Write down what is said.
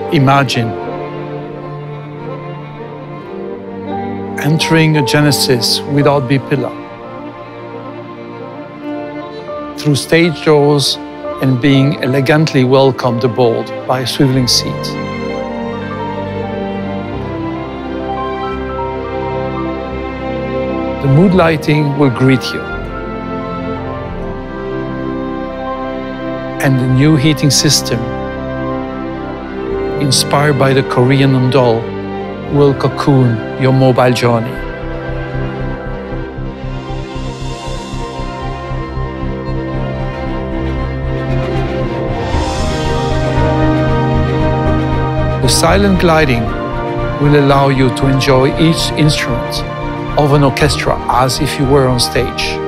Imagine entering a Genesis without B-pillar, through stage doors and being elegantly welcomed aboard by a swiveling seat. The mood lighting will greet you, and the new heating system, inspired by the Korean doll, will cocoon your mobile journey. The silent gliding will allow you to enjoy each instrument of an orchestra as if you were on stage.